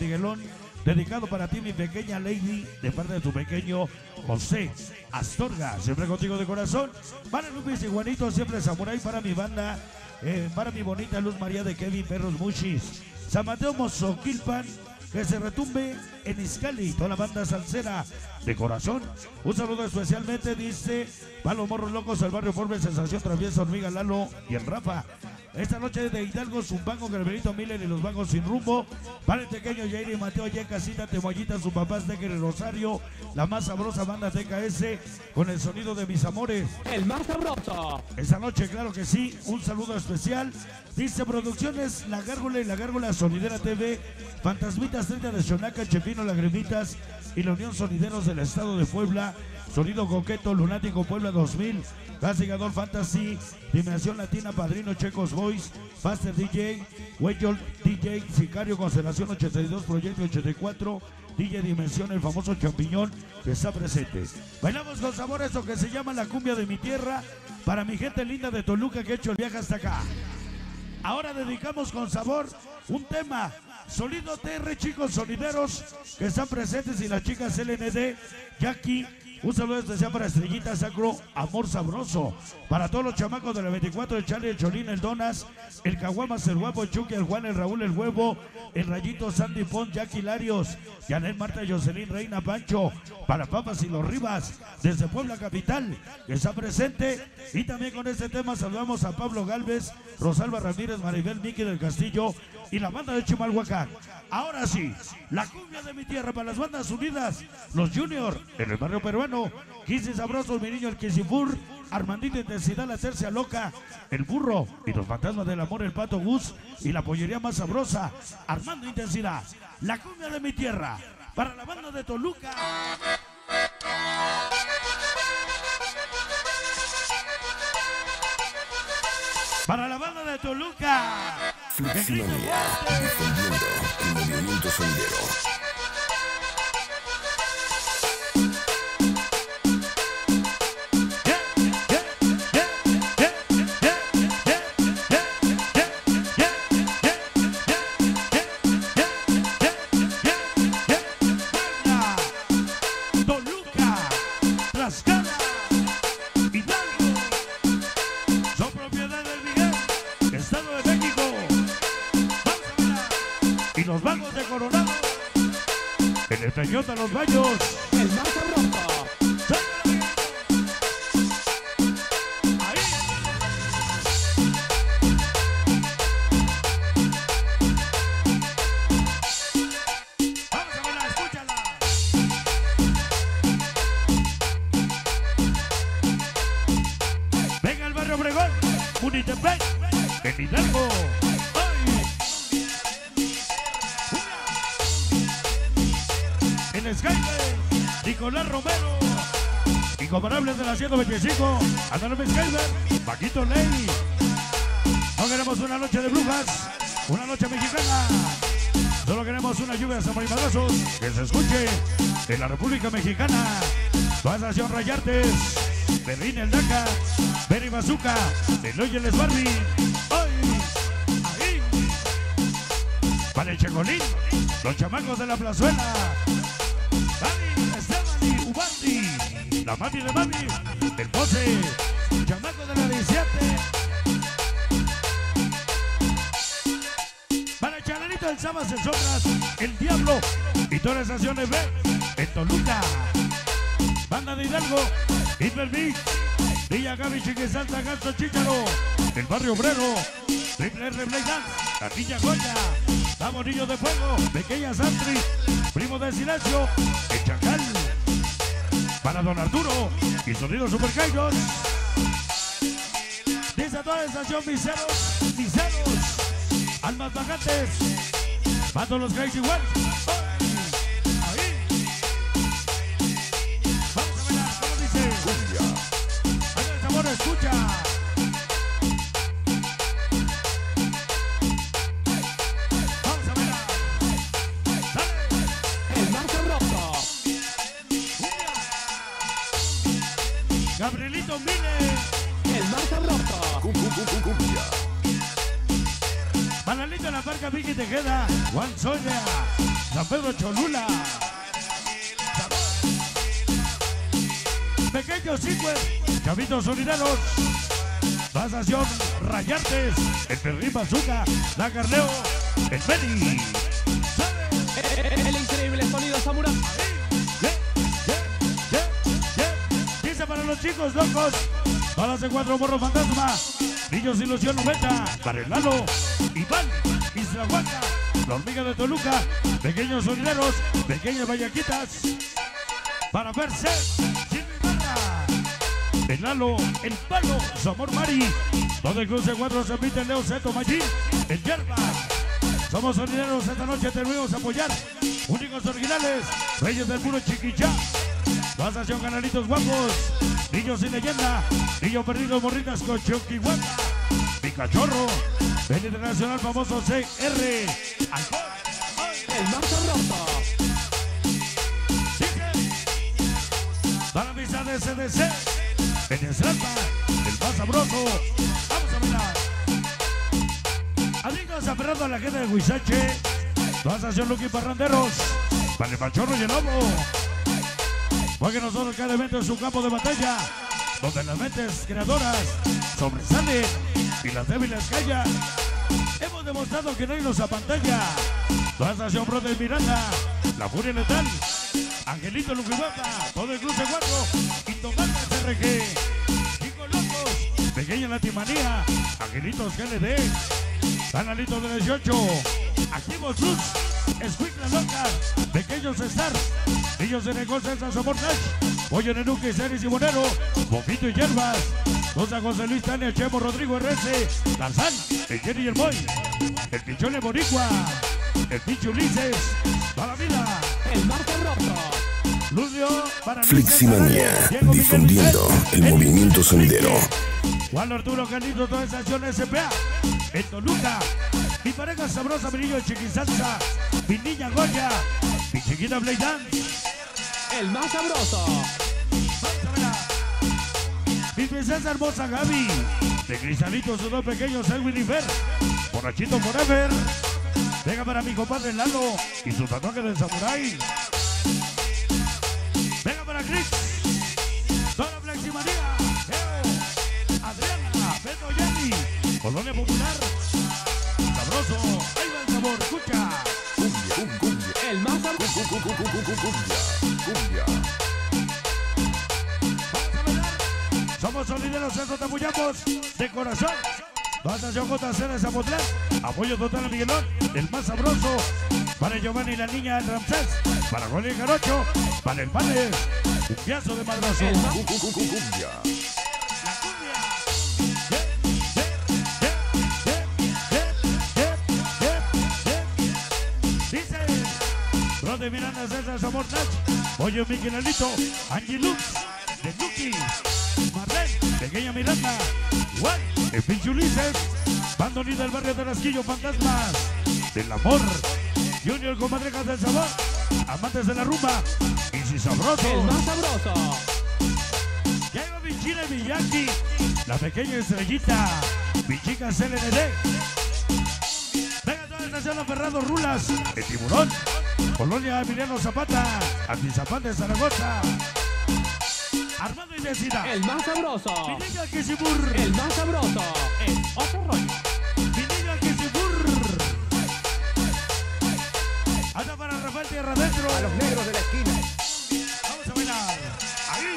Miguelón. Dedicado para ti, mi pequeña Lady, de parte de tu pequeño José Astorga. Siempre contigo de corazón. Para Lupis y Juanito, siempre Samurai. Para mi banda, para mi bonita Luz María de Kevin Perros Muchis. San Mateo Mozoquilpan, que se retumbe en Izcali. Toda la banda salsera de corazón. Un saludo especialmente, dice, para los morros locos, el barrio Forbes, Sensación Traviesa, Hormiga, Lalo y el Rafa. Esta noche de Hidalgo, Zumbango, Garberito Miller y los vagos sin rumbo. Para el pequeño Jair y Mateo, ya casita, Temollita, su papá Stecker y Rosario. La más sabrosa banda TKS con el sonido de mis amores. El más sabroso. Esta noche, claro que sí, un saludo especial. Dice Producciones La Gárgola y La Gárgola Sonidera TV. Fantasmitas 30 de Xonaca, Chepino, Lagrimitas y la Unión Sonideros del Estado de Puebla. Sonido Coqueto, Lunático Puebla 2000, Castigador Fantasy, Dimensión Latina, Padrino Checos Boys, Faster DJ, Weyol DJ, Sicario Constelación 82, Proyecto 84, DJ Dimensión, el famoso champiñón que está presente. Bailamos con sabor esto que se llama la cumbia de mi tierra, para mi gente linda de Toluca que ha hecho el viaje hasta acá. Ahora dedicamos con sabor un tema, Sonido TR, chicos sonideros que están presentes, y las chicas LND, Jackie. Un saludo especial para Estrellita Sacro, Amor Sabroso. Para todos los chamacos de la 24, el Charlie, el Cholín, el Donas, el Caguamas, el Guapo, el Chucky, el Juan, el Raúl, el Huevo, el Rayito, Sandy Pon, Jackie Larios, Janet, Marta, Jocelyn, Reina, Pancho. Para Papas y los Rivas, desde Puebla Capital, que está presente. Y también con este tema saludamos a Pablo Galvez, Rosalba Ramírez, Maribel, Miki del Castillo y la banda de Chimalhuacán. Ahora sí, la cumbia de mi tierra para las bandas unidas, los Junior en el barrio peruano, 15 sabrosos, mi niño el Kisifur, Armandito Intensidad, la Tercia Loca, el Burro y los Fantasmas del Amor, el Pato Gus y la pollería más sabrosa, Armando Intensidad. La cumbia de mi tierra para la banda de Toluca. Para la banda de Toluca. Fleximanía, defendiendo el movimiento sonidero. El Peñón de los Baños, el más sabroso. Ahí. Vamos a verla, escúchala. Venga el barrio Obregón, Unitepec, en Hidalgo. Skyler, Nicolás Romero, Incomparables de la 125, Andalme Skyler, Paquito Ley. No queremos una noche de brujas, una noche mexicana. Solo queremos una lluvia de samarimadazos que se escuche en la República Mexicana. Nación Rayartes, Berlín el Daca, Berry Bazooka, Eloy el Barbie. Ahí. Para el Checolín, los chamacos de la plazuela. Ubandi, la mami de mami, el Pose, chamaco de la 17. Para el Chalanito, el Sabas, el Sombras, el Diablo y todas las estaciones B en Toluca. Banda de Hidalgo, Hiperbeat, Villa Gaby, Chiquisanta, Ganso Chícharo, el Barrio Obrero, Triple R Blade Dance, la Niña Goya, Vamos Niños de Fuego, Pequeña Santri, Primo del Silencio, el Chacal. Para Don Arturo y Sonido Super Kairos. Desde toda la estación Miseros, Almas Bajantes, Mato los Crazy Ones. Ahí. Vamos a verla, ¿cómo dice? Ahí el sabor, escucha. Vamos a verla. Dale. El más sabroso. Gabrielito Mine, el más sabroso. Cumbia. Manalito en la marca Vicky Tejeda, Juan Soya, la San Pedro Cholula. Pequeños Cingües, Chavitos Solideros. Pasación Rayartes, el Perrín Bazooka, la Carleo, el Beni. El increíble sonido Samurai. Dice para los chicos locos, balas de 4 Morro Fantasma, Niños Ilusión 90, para el Lalo, Iván, Islahuaca, la Hormiga de Toluca, Pequeños Solideros, Pequeñas Vallaquitas, para verse, el Lalo, el Palo, su amor Mari, todo el cruce 4 se pide Leo Zeto Magín, el Yerba. Somos solideros, esta noche te venimos a apoyar. Únicos originales, Reyes del Puro Chiquichá. Pasación Canalitos Guapos, Niños sin Leyenda, Niños Perdidos Morritas con Choquihuaca, Mi Cachorro, el internacional famoso CR, Alcohol, El más sabroso. para misa de CDC, Venezuela, el más sabroso. Vamos a mirar. Amigos, aferrando a la gente de Huizache, Pasación Lucky Parranderos, para el Machorro y el Lobo. Porque nosotros cada evento es un campo de batalla, donde las mentes creadoras sobresalen y las débiles callan. Hemos demostrado que no hay nos apantalla. Pasación Brother Miranda, la Furia Letal, Angelito Luquihuata, todo el cruce 4, Indomable SRG, Chicos Locos, Pequeña Latimanía, Angelitos GLD, Canalitos de 18, Activos Luz, Escuiclas Locas, Pequeños Stars, Niños de Negocios, Sabor Nash, Pollo Nenuque, Ceres y Bonero, Bofito y Hierbas, Rosa José Luis, Tania, Chemo, Rodrigo RS, Tarzán, el Jenny y el Boy, el Pichón de Boricua, el Pinche Ulises, para la vida, El más sabroso. Lucio, para Luis Fliximania, Diego Miguel difundiendo Miguel, el movimiento sonidero. Juan Arturo Carlitos, toda esa acción SPA, en Toluca, mi pareja sabrosa, mi niño Chiquisalsa, mi niña Goya, mi chiquita Play Dance. El más sabroso. Mi princesa hermosa Gaby, de Cristalitos, sus dos pequeños Edwin y Fer, Borrachito Forever. Venga para mi compadre Lalo y su tatuaje del samurái. Venga para Chris, toda Fleximanía, Geo, Adriana, Beto Yanni, Colonia Popular, sabroso, ahí va el sabor, escucha. El más sabroso. Somos solideros, eso te apoyamos de corazón. Pasación JC de Zapotlán, apoyo total a Miguelón, el más sabroso. Para Giovanni y la niña del Ramsés, para Juan y Jarocho, para el Panes, un piazo de madrazo. El más- La cumbia. Dice, Brode Miranda, César Sabor Nach, Pollo Miguelito, Angie Lux, de Nuki, Marlene, Pequeña Miranda, Juan, el Pinche Ulises, Bandoni del barrio de Rasquillo, Fantasmas, del Amor, Junior Comadrejas del Sabor, Amantes de la Rumba, y si El sabroso. más sabroso. Ya iba mi chile Miyaki, la pequeña estrellita, mi chica CLND. Venga toda la estación Ferrado Rulas, el Tiburón, Colonia Emiliano Zapata, Antizapán de Zaragoza, Armando Identidad, El más sabroso. mi niña Kisibur, El más sabroso. Es otro rollo. mi niña Kisibur. Anda para Rafael Tierra Adentro. A los negros de la esquina. Vamos a bailar. Ahí.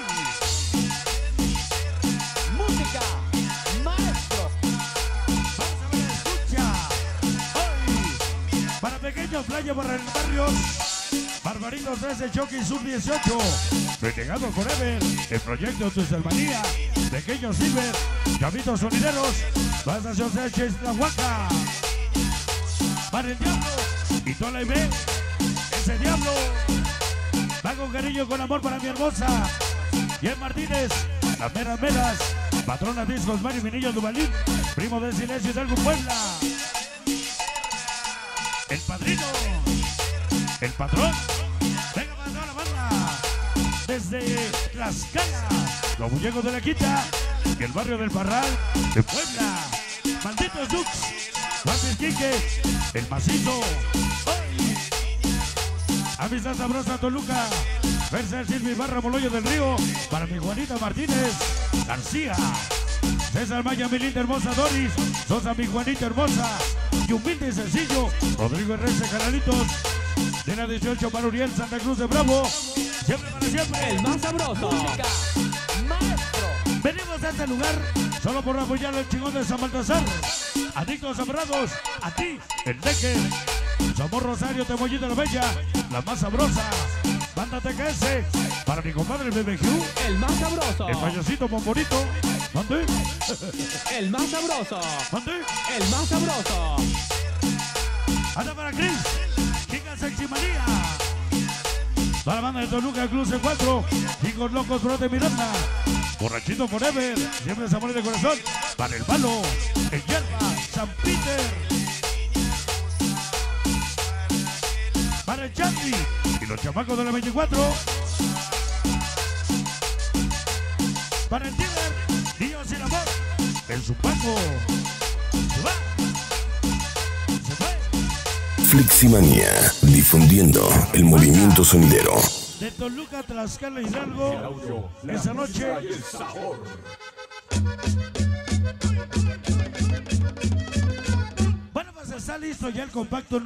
Música. Maestro. Vamos a ver, escucha. Hoy, para pequeños Playa Barrios, Barbaritos 13, Chucky Sur 18, Renegado Forever, el proyecto Tuzelmanía, Pequeños Silver, Chavitos Sonideros, Pasación CH Islahuaca, para el Diablo, y Tola y B, ese Diablo, va con cariño, con amor para mi hermosa, Jen Martínez, las meras meras, Patrona Discos, Mario Minillo Dubalín, Primo del Silencio Hidalgo Puebla, el Padrino, el Patrón, venga para toda la banda, desde Tlaxcala, los muñecos de la Quita y el barrio del Parral de Puebla, Malditos Dux, Juan Quique, el Macizo, hoy, Amistad sabrosa Toluca. Versa Silvi Barra Moloyo del Río. Para mi Juanita Martínez García. César Maya, mi linda hermosa Doris. Sosa, mi Juanita hermosa. Y humilde y sencillo. Rodrigo Herrera, Canalitos. De la 18 para Uriel, Santa Cruz de Bravo. Siempre para siempre. El más sabroso. Música Maestro. Venimos a este lugar solo por apoyar al chingón de San Baltasar. Adictos abrados, a ti, el Deque. Somos Rosario, Temollita la Bella, la más sabrosa. Banda TKS, para mi compadre el BBQ, El más sabroso. el payasito Momborito. ¿Dónde? El más sabroso. ¿Dónde? El más sabroso. Anda para Chris, Giga Sexy Manía. Para la banda de Toluca, Cruz 4, Chicos Locos, Brote Miranda. Borrachito Forever, siempre se amor de corazón. Para el Palo, el Yerba, San Peter. Para el Chanti y los chamacos de la 24. Para el Tiger, Dios sin amor, el Zupaco. Se va. Se fue. Fleximanía, difundiendo el movimiento sonidero. De Toluca, Tlaxcala, Hidalgo, esa noche. Bueno, pues está listo ya el compacto.